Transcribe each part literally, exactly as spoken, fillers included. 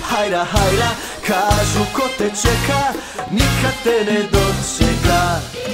hajra, hajra. Kažu ko te čeka, nikad te ne dočeka.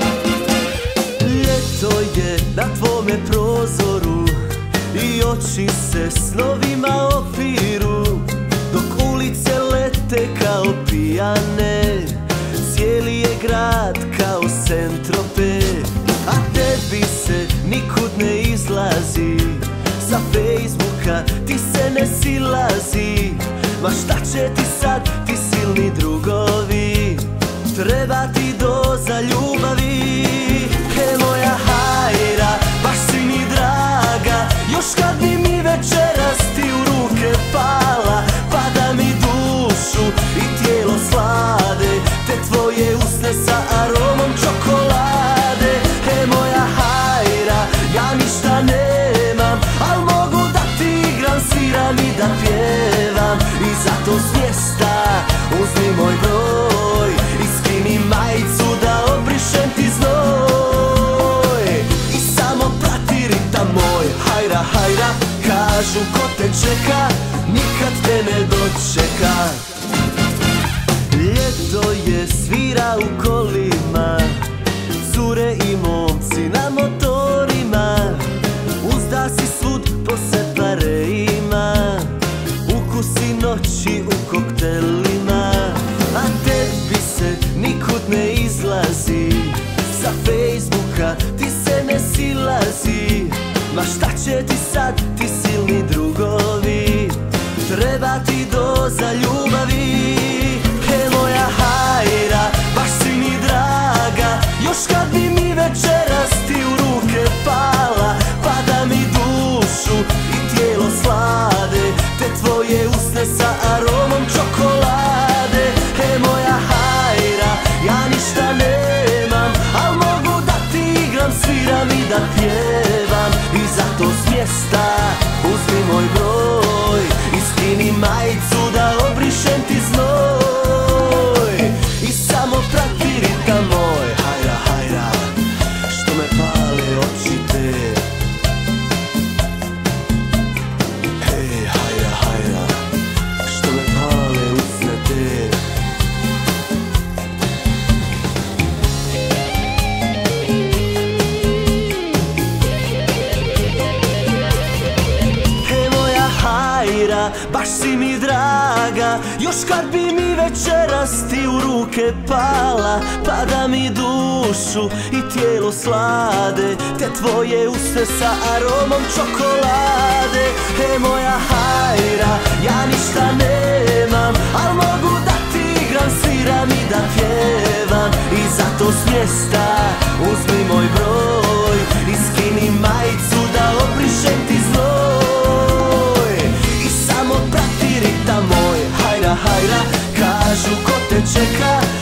Ljeto je na tvome prozoru i oči se snovima opiru, dok ulice lete kao pijane, cijeli je grad kao Saint-Tropez. A tebi se nikud ne izlazi, sa Facebooka ti se ne silazi. Ma šta će ti sad, ti silni drugovi, treba ti doza ljubavi. He moja hajra, baš si mi draga, još kad bi mi večeras ti u ruke pala, pa da mi dušu i tijelo slade, te tvoje usne sa aromom čokolade. He moja hajra, ja ništa nemam, al mogu da ti igram, sviram i da pjevam. I zato s mjesta uzmi moj broj i skini majicu da obrišem ti znoj. I samo prati ritam moj, hajra, hajra. Kažu ko te čeka, nikad te ne dočeka. Ljeto je, svira u kolima, cure i momci na motorima, uzda si svud po separeima, ukusi noći u koktelima. A tebi se nikud ne izlazi, sa Facebooka ti se ne silazi. Ma šta će ti sad, ti silni drugovi, treba ti doza ljubavi. He moja hajra, baš si mi draga, još kad bi mi večeras ti u ruke pala, pa da mi dušu i tijelo slade, te tvoje usne sa aromom čokolade. He moja hajra, ja ništa nemam, al mogu da ti igram, sviram i da pjevam. I zato s mjesta uzmi moj broj i skini majicu da obrišem ti znoj. I samo prati ritam moj, hajra, hajra, što me pale oči te. Hej, hajra, hajra, što me pale usne te. Hajra, baš si mi draga, još kad bi mi večeras ti u ruke pala, pa da mi dušu i tijelo slade, te tvoje usne sa aromom čokolade. He moja hajra, ja ništa nemam, al mogu da ti igram, sviram i da pjevam. I zato s mjesta uzmi moj broj i skini majicu da obrišem ti znoj. Prati ritam moj, hajra, hajra. Kažu ko te čeka,